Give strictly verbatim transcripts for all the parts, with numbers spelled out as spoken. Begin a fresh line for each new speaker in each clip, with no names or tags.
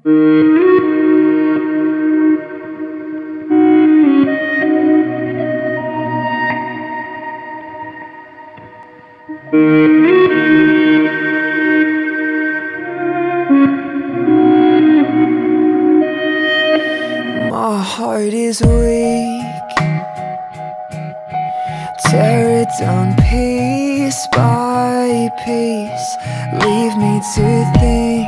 My heart is weak. Tear it down piece by piece. Leave me to think.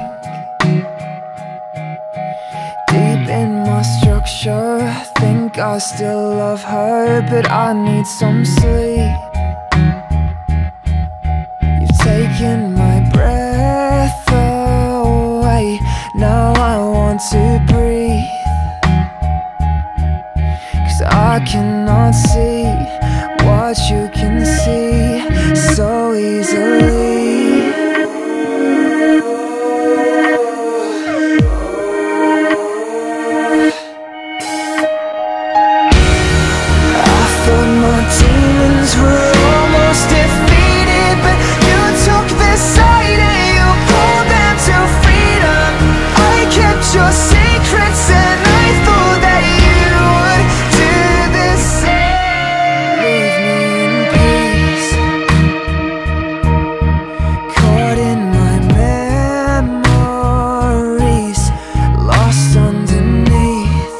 Deep in my structure, think I still love her, but I need some sleep. You've taken my breath away. Now I want to breathe, 'cause I cannot see what you can see so easily. I thought my demons were almost defeated, but you took their side and you pulled them to freedom. I kept your secrets and I thought that you would do the same. Leave me in peace, caught in my memories, lost underneath.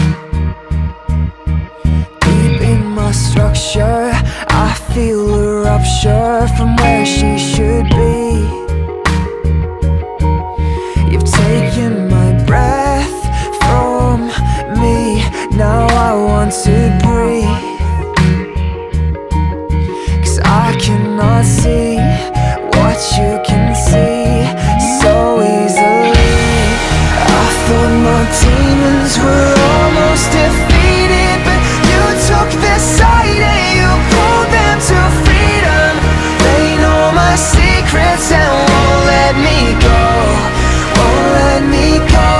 Deep in my structure, I feel a rupture from where she should be. You've taken my breath from me. Now I want to breathe, 'cause I cannot see what you can see so easily. I thought my demons were almost defeated, but you took their side and you pulled them to freedom. They know my secrets and won't let me go, won't let me go.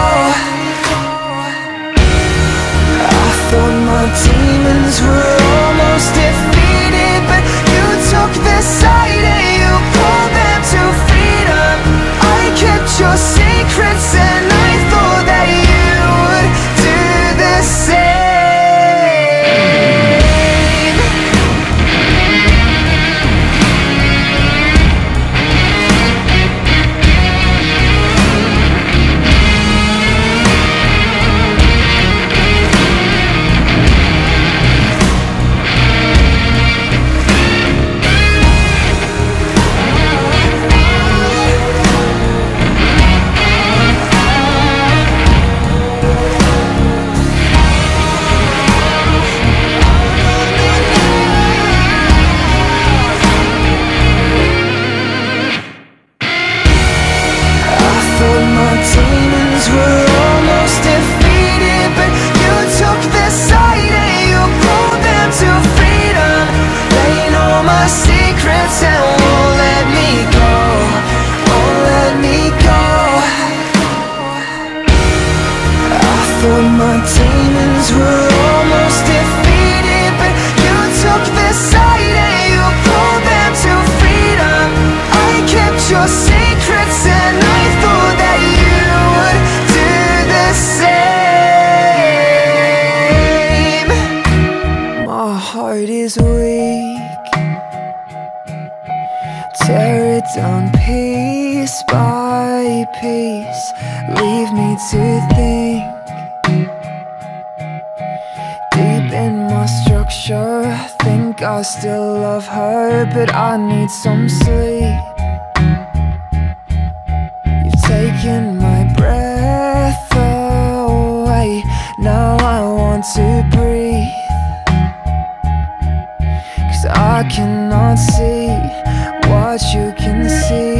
I thought my demons were almost defeated, but you took their side and you pulled them to freedom. I kept your secrets and I thought that you would do the same. I thought my demons were almost defeated, but you took their side and you pulled them to freedom. They know my secrets and won't let me go, won't let me go. I thought my demons were almost defeated, but you took their side and you pulled them to freedom. I kept your secrets and I thought that you would do the same. My heart is weak. Tear it down piece by piece. Leave me to think. Deep in my structure, think I still love her, but I need some sleep. You've taken my breath away. Now I want to breathe, 'cause I cannot see what you can see